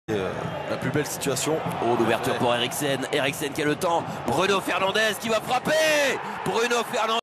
La plus belle situation. Oh, l'ouverture pour Eriksen. Eriksen qui a le temps. Bruno Fernandes qui va frapper. Bruno Fernandes.